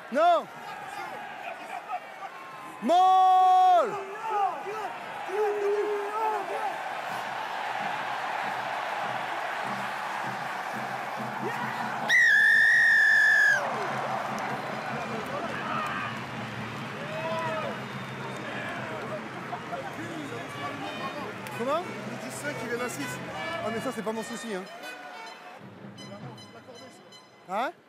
Non. Molle. Comment? Ils disent 5, ils viennent à 6. Ah mais ça c'est pas mon souci hein. Hein?